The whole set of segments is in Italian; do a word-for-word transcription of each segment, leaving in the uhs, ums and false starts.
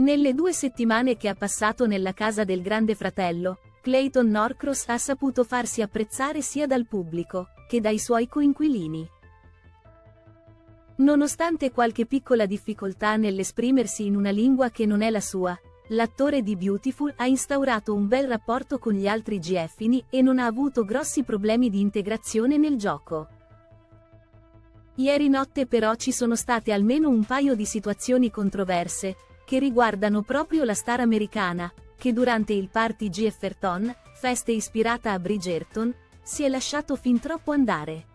Nelle due settimane che ha passato nella casa del Grande Fratello, Clayton Norcross ha saputo farsi apprezzare sia dal pubblico, che dai suoi coinquilini. Nonostante qualche piccola difficoltà nell'esprimersi in una lingua che non è la sua, l'attore di Beautiful ha instaurato un bel rapporto con gli altri Gieffini e non ha avuto grossi problemi di integrazione nel gioco. Ieri notte però ci sono state almeno un paio di situazioni controverse, che riguardano proprio la star americana, che durante il party Gifferton, festa ispirata a Bridgerton, si è lasciato fin troppo andare.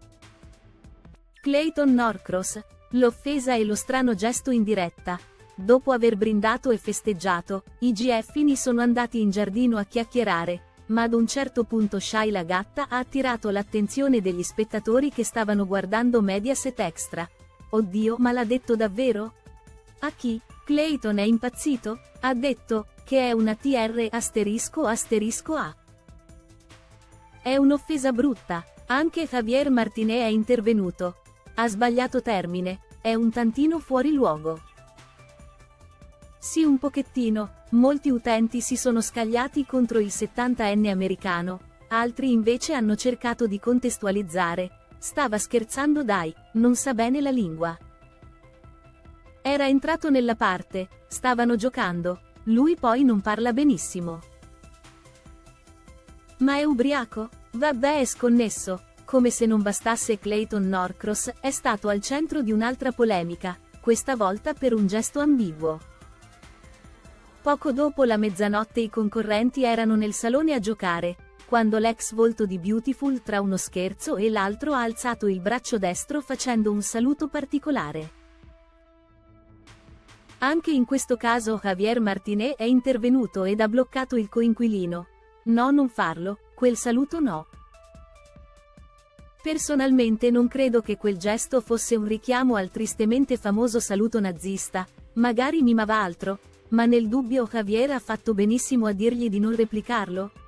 Clayton Norcross, l'offesa e lo strano gesto in diretta. Dopo aver brindato e festeggiato, i Gieffini sono andati in giardino a chiacchierare, ma ad un certo punto Shai la gatta ha attirato l'attenzione degli spettatori che stavano guardando Mediaset Extra. Oddio, ma l'ha detto davvero? A chi? Clayton è impazzito? Ha detto che è una T R asterisco asterisco A. È un'offesa brutta. Anche Javier Martinez è intervenuto. Ha sbagliato termine, è un tantino fuori luogo. Sì, un pochettino. Molti utenti si sono scagliati contro il settantenne americano, altri invece hanno cercato di contestualizzare. Stava scherzando, dai, non sa bene la lingua. Era entrato nella parte, stavano giocando, lui poi non parla benissimo. Ma è ubriaco? Vabbè, è sconnesso. Come se non bastasse, Clayton Norcross è stato al centro di un'altra polemica, questa volta per un gesto ambiguo. Poco dopo la mezzanotte i concorrenti erano nel salone a giocare, quando l'ex volto di Beautiful tra uno scherzo e l'altro ha alzato il braccio destro facendo un saluto particolare. Anche in questo caso Javier Martinez è intervenuto ed ha bloccato il coinquilino. No, non farlo, quel saluto no. Personalmente non credo che quel gesto fosse un richiamo al tristemente famoso saluto nazista, magari mimava altro, ma nel dubbio Javier ha fatto benissimo a dirgli di non replicarlo.